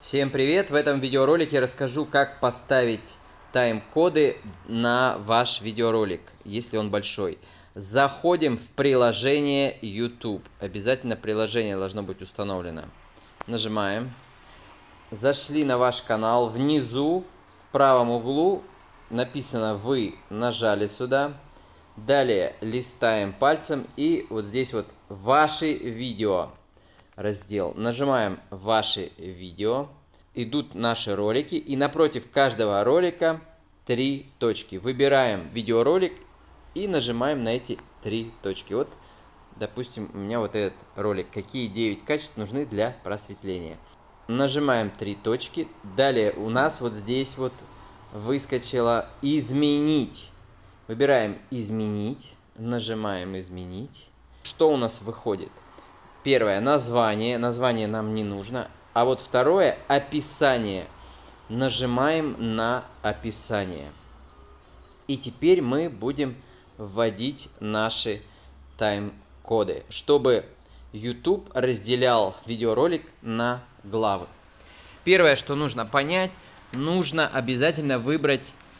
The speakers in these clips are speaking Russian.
Всем привет! В этом видеоролике расскажу, как поставить тайм-коды на ваш видеоролик, если он большой. Заходим в приложение YouTube. Обязательно приложение должно быть установлено. Нажимаем. Зашли на ваш канал. Внизу, в правом углу, написано «Вы нажали сюда». Далее листаем пальцем и вот здесь вот «Ваши видео». Раздел. Нажимаем «Ваши видео». Идут наши ролики. И напротив каждого ролика 3 точки. Выбираем видеоролик и нажимаем на эти 3 точки. Вот, допустим, у меня вот этот ролик. Какие 9 качеств нужны для просветления. Нажимаем 3 точки. Далее у нас вот здесь вот выскочило «Изменить». Выбираем «Изменить». Нажимаем «Изменить». Что у нас выходит? Первое, название. Название нам не нужно. А вот второе, описание. Нажимаем на описание. И теперь мы будем вводить наши тайм-коды, чтобы YouTube разделял видеоролик на главы. Первое, что нужно понять, нужно обязательно выбрать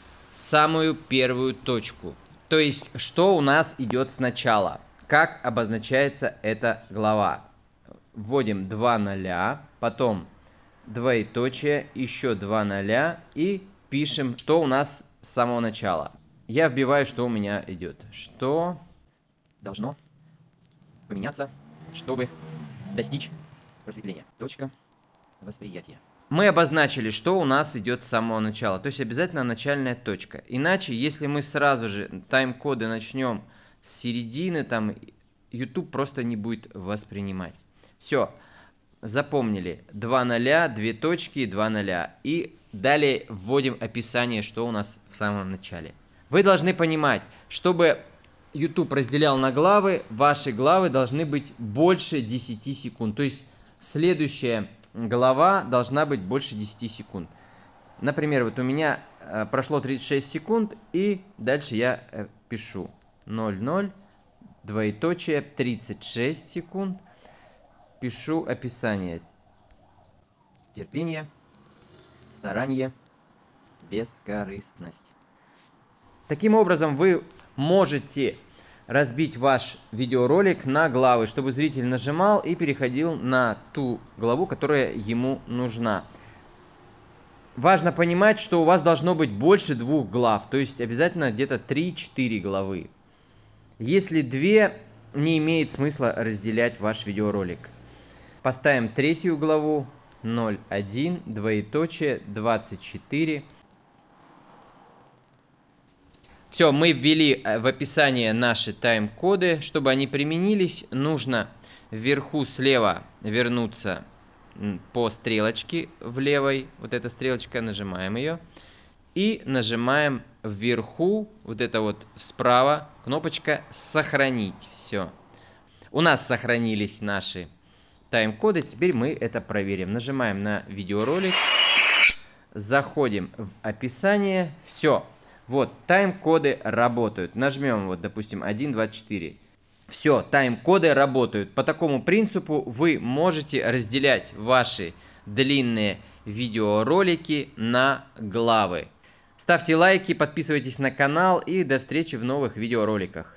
самую первую точку. То есть, что у нас идет сначала. Как обозначается эта глава? Вводим 2 0, потом двоеточие, еще 2 0 и пишем, что у нас с самого начала. Я вбиваю, что у меня идет. Что должно поменяться, чтобы достичь просветления. Точка восприятия. Мы обозначили, что у нас идет с самого начала. То есть обязательно начальная точка. Иначе, если мы сразу же тайм-коды начнем с середины, там YouTube просто не будет воспринимать. Все, запомнили. 2 0, 2 точки, 2 0. И далее вводим описание, что у нас в самом начале. Вы должны понимать, чтобы YouTube разделял на главы, ваши главы должны быть больше 10 секунд. То есть следующая глава должна быть больше 10 секунд. Например, вот у меня прошло 36 секунд, и дальше я пишу 00, двоеточие, 36 секунд. Пишу описание. Терпение, старание, бескорыстность. Таким образом, вы можете разбить ваш видеоролик на главы, чтобы зритель нажимал и переходил на ту главу, которая ему нужна. Важно понимать, что у вас должно быть больше 2 глав, то есть обязательно где-то 3-4 главы. Если 2, не имеет смысла разделять ваш видеоролик. Поставим 3 главу, 01, двоеточие, 24. Все, мы ввели в описание наши тайм-коды. Чтобы они применились, нужно вверху слева вернуться по стрелочке в левой. Вот эта стрелочка, нажимаем ее. И нажимаем вверху, вот это вот справа, кнопочка «Сохранить». Все. У нас сохранились наши тайм-коды. Теперь мы это проверим. Нажимаем на видеоролик. Заходим в описание. Все. Вот, тайм-коды работают. Нажмем, вот, допустим, 1.24. Все, тайм-коды работают. По такому принципу вы можете разделять ваши длинные видеоролики на главы. Ставьте лайки, подписывайтесь на канал и до встречи в новых видеороликах.